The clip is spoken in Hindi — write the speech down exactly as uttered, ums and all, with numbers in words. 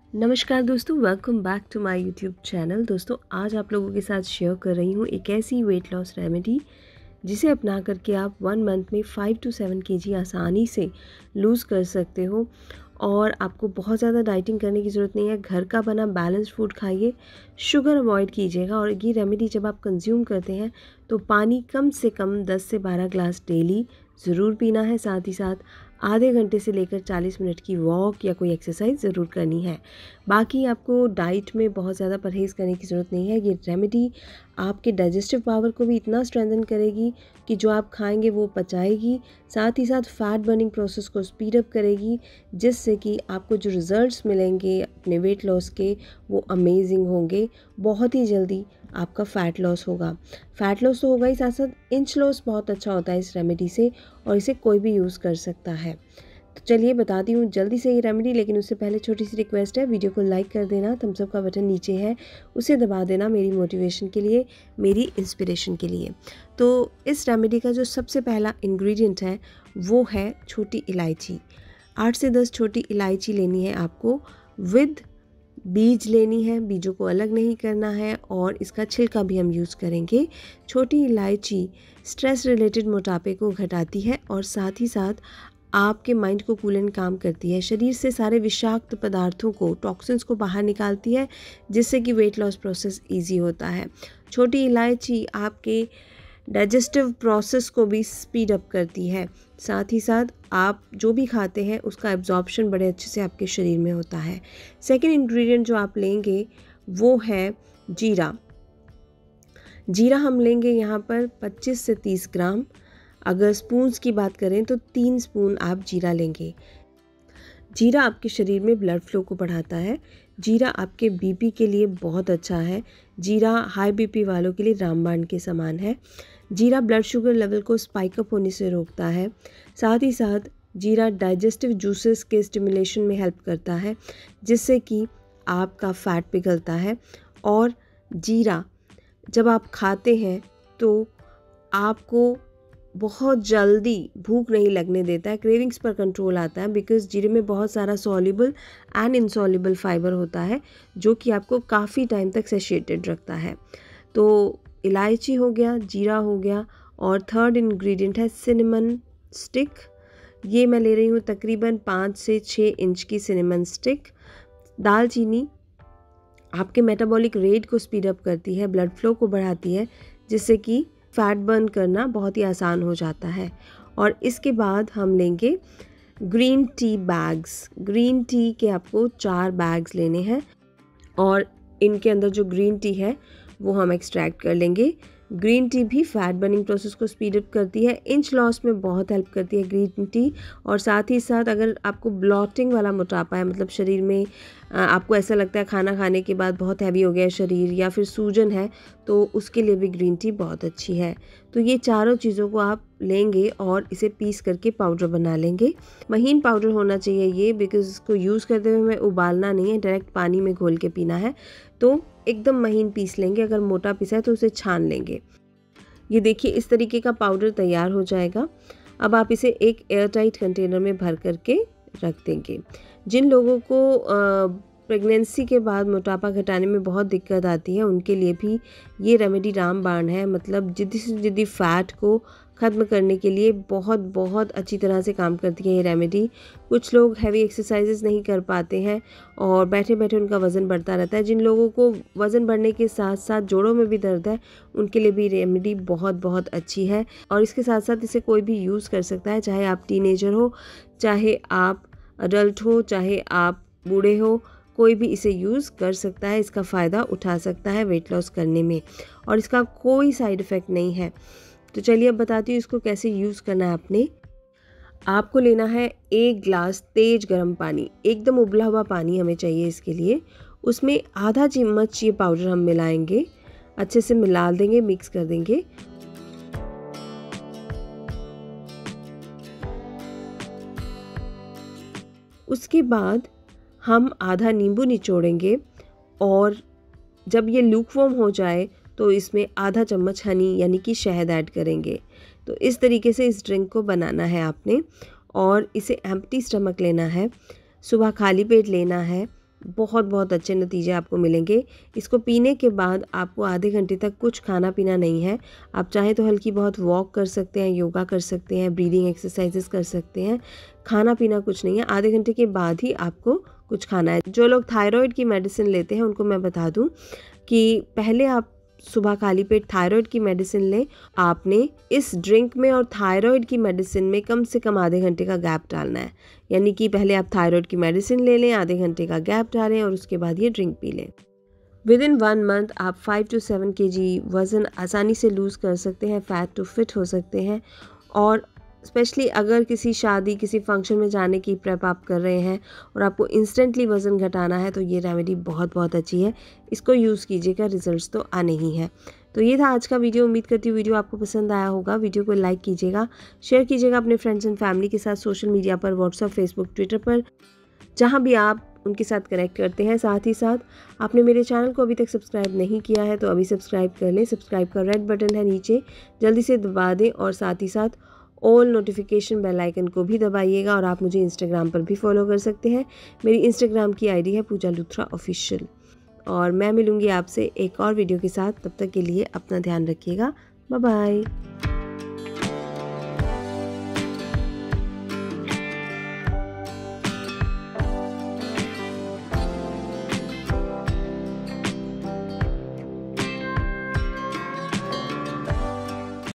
नमस्कार दोस्तों, welcome back to my YouTube channel. दोस्तों, आज आप लोगों के साथ शेयर कर रही हूँ एक ऐसी वेट लॉस रेमेडी जिसे अपना करके आप वन मंथ में फाइव टू सेवन केजी आसानी से लूज़ कर सकते हो। और आपको बहुत ज़्यादा डाइटिंग करने की ज़रूरत नहीं है। घर का बना बैलेंस्ड फूड खाइए, शुगर अवॉइड कीजिएगा। और ये रेमेडी जब आप कंज्यूम करते हैं तो पानी कम से कम दस से बारह ग्लास डेली ज़रूर पीना है। साथ ही साथ आधे घंटे से लेकर चालीस मिनट की वॉक या कोई एक्सरसाइज ज़रूर करनी है। बाकी आपको डाइट में बहुत ज़्यादा परहेज़ करने की ज़रूरत नहीं है। ये रेमेडी आपके डाइजेस्टिव पावर को भी इतना स्ट्रेंथन करेगी कि जो आप खाएंगे वो पचाएगी। साथ ही साथ फैट बर्निंग प्रोसेस को स्पीड अप करेगी, जिससे कि आपको जो रिज़ल्ट्स मिलेंगे अपने वेट लॉस के वो अमेजिंग होंगे। बहुत ही जल्दी आपका फ़ैट लॉस होगा। फ़ैट लॉस तो होगा ही, साथ साथ इंच लॉस बहुत अच्छा होता है इस रेमेडी से, और इसे कोई भी यूज़ कर सकता है। तो चलिए बताती हूँ जल्दी से ये रेमेडी। लेकिन उससे पहले छोटी सी रिक्वेस्ट है, वीडियो को लाइक कर देना, थम्स अप का बटन नीचे है उसे दबा देना, मेरी मोटिवेशन के लिए, मेरी इंस्पिरेशन के लिए। तो इस रेमेडी का जो सबसे पहला इंग्रेडिएंट है वो है छोटी इलायची। आठ से दस छोटी इलायची लेनी है आपको, विद बीज लेनी है, बीजों को अलग नहीं करना है, और इसका छिलका भी हम यूज़ करेंगे। छोटी इलायची स्ट्रेस रिलेटेड मोटापे को घटाती है और साथ ही साथ आपके माइंड को कूल एंड काम करती है। शरीर से सारे विषाक्त पदार्थों को, टॉक्सिन्स को बाहर निकालती है, जिससे कि वेट लॉस प्रोसेस इजी होता है। छोटी इलायची आपके डाइजेस्टिव प्रोसेस को भी स्पीड अप करती है। साथ ही साथ आप जो भी खाते हैं उसका एब्जॉर्प्शन बड़े अच्छे से आपके शरीर में होता है। सेकेंड इंग्रेडिएंट जो आप लेंगे वो है जीरा। जीरा हम लेंगे यहाँ पर पच्चीस से तीस ग्राम। अगर स्पून्स की बात करें तो तीन स्पून आप जीरा लेंगे। जीरा आपके शरीर में ब्लड फ्लो को बढ़ाता है। जीरा आपके बीपी के लिए बहुत अच्छा है। जीरा हाई बीपी वालों के लिए रामबाण के समान है। जीरा ब्लड शुगर लेवल को स्पाइक अप होने से रोकता है। साथ ही साथ जीरा डाइजेस्टिव जूसेस के स्टिमुलेशन में हेल्प करता है, जिससे कि आपका फैट पिघलता है। और जीरा जब आप खाते हैं तो आपको बहुत जल्दी भूख नहीं लगने देता है, क्रेविंग्स पर कंट्रोल आता है, बिकॉज जीरे में बहुत सारा सॉल्युबल एंड इनसॉल्युबल फाइबर होता है, जो कि आपको काफ़ी टाइम तक सैटिस्फाइड रखता है। तो इलायची हो गया, जीरा हो गया, और थर्ड इंग्रेडिएंट है सिनेमन स्टिक। ये मैं ले रही हूँ तकरीबन पाँच से छः इंच की सिनेमन स्टिक। दालचीनी आपके मेटाबॉलिक रेट को स्पीड अप करती है, ब्लड फ्लो को बढ़ाती है, जिससे कि फैट बर्न करना बहुत ही आसान हो जाता है। और इसके बाद हम लेंगे green tea bags. Green tea के आपको चार बैग्स लेने हैं, और इनके अंदर जो ग्रीन टी है वो हम एक्सट्रैक्ट कर लेंगे। ग्रीन टी भी फैट बर्निंग प्रोसेस को स्पीड अप करती है, इंच लॉस में बहुत हेल्प करती है ग्रीन टी। और साथ ही साथ अगर आपको ब्लॉटिंग वाला मोटापा है, मतलब शरीर में आपको ऐसा लगता है खाना खाने के बाद बहुत हैवी हो गया है शरीर, या फिर सूजन है, तो उसके लिए भी ग्रीन टी बहुत अच्छी है। तो ये चारों चीज़ों को आप लेंगे और इसे पीस करके पाउडर बना लेंगे। महीन पाउडर होना चाहिए ये, बिकॉज इसको यूज़ करते हुए हमें उबालना नहीं है, डायरेक्ट पानी में घोल के पीना है। तो एकदम महीन पीस लेंगे। अगर मोटा पीसा है तो उसे छान लेंगे। ये देखिए इस तरीके का पाउडर तैयार हो जाएगा। अब आप इसे एक एयरटाइट कंटेनर में भर करके रख देंगे। जिन लोगों को प्रेगनेंसी के बाद मोटापा घटाने में बहुत दिक्कत आती है, उनके लिए भी ये रेमेडी रामबाण है। मतलब जिद्दी से जिद्दी फैट को ख़त्म करने के लिए बहुत बहुत अच्छी तरह से काम करती है ये रेमेडी। कुछ लोग हैवी एक्सरसाइजेस नहीं कर पाते हैं और बैठे बैठे उनका वज़न बढ़ता रहता है। जिन लोगों को वज़न बढ़ने के साथ साथ जोड़ों में भी दर्द है, उनके लिए भी रेमेडी बहुत बहुत अच्छी है। और इसके साथ साथ इसे कोई भी यूज़ कर सकता है, चाहे आप टीनेजर हो, चाहे आप अडल्ट हो, चाहे आप बूढ़े हो, कोई भी इसे यूज़ कर सकता है, इसका फ़ायदा उठा सकता है वेट लॉस करने में, और इसका कोई साइड इफ़ेक्ट नहीं है। तो चलिए अब बताती हूँ इसको कैसे यूज़ करना है आपने। आपको लेना है एक ग्लास तेज गर्म पानी, एकदम उबला हुआ पानी हमें चाहिए इसके लिए। उसमें आधा चम्मच ये पाउडर हम मिलाएंगे, अच्छे से मिला देंगे, मिक्स कर देंगे। उसके बाद हम आधा नींबू निचोड़ेंगे, और जब ये लूकवार्म हो जाए तो इसमें आधा चम्मच हनी यानी कि शहद ऐड करेंगे। तो इस तरीके से इस ड्रिंक को बनाना है आपने, और इसे एम्प्टी स्टमक लेना है। सुबह खाली पेट लेना है, बहुत बहुत अच्छे नतीजे आपको मिलेंगे। इसको पीने के बाद आपको आधे घंटे तक कुछ खाना पीना नहीं है। आप चाहें तो हल्की बहुत वॉक कर सकते हैं, योगा कर सकते हैं, ब्रीदिंग एक्सरसाइजेस कर सकते हैं। खाना पीना कुछ नहीं है, आधे घंटे के बाद ही आपको कुछ खाना है। जो लोग थायराइड की मेडिसिन लेते हैं उनको मैं बता दूं कि पहले आप सुबह खाली पेट थायराइड की मेडिसिन लें। आपने इस ड्रिंक में और थायराइड की मेडिसिन में कम से कम आधे घंटे का गैप डालना है, यानी कि पहले आप थायराइड की मेडिसिन ले लें, आधे घंटे का गैप डालें और उसके बाद ये ड्रिंक पी लें। विद इन वन मंथ आप five two seven K G वज़न आसानी से लूज़ कर सकते हैं, फ़ैट टू फिट हो सकते हैं। और स्पेशली अगर किसी शादी, किसी फंक्शन में जाने की प्रेप आप कर रहे हैं और आपको इंस्टेंटली वज़न घटाना है तो ये रेमेडी बहुत बहुत अच्छी है। इसको यूज़ कीजिएगा, रिजल्ट्स तो आने ही हैं। तो ये था आज का वीडियो। उम्मीद करती हूँ वीडियो आपको पसंद आया होगा। वीडियो को लाइक कीजिएगा, शेयर कीजिएगा अपने फ्रेंड्स एंड फैमिली के साथ, सोशल मीडिया पर, व्हाट्सएप, फेसबुक, ट्विटर पर, जहाँ भी आप उनके साथ कनेक्ट करते हैं। साथ ही साथ आपने मेरे चैनल को अभी तक सब्सक्राइब नहीं किया है तो अभी सब्सक्राइब कर लें। सब्सक्राइब का रेड बटन है नीचे, जल्दी से दबा दें और साथ ही साथ ऑल नोटिफिकेशन बेल आइकन को भी दबाइएगा। और आप मुझे इंस्टाग्राम पर भी फॉलो कर सकते हैं। मेरी इंस्टाग्राम की आईडी है पूजा लुथरा ऑफिशियल। और मैं मिलूँगी आपसे एक और वीडियो के साथ। तब तक के लिए अपना ध्यान रखिएगा। Bye bye.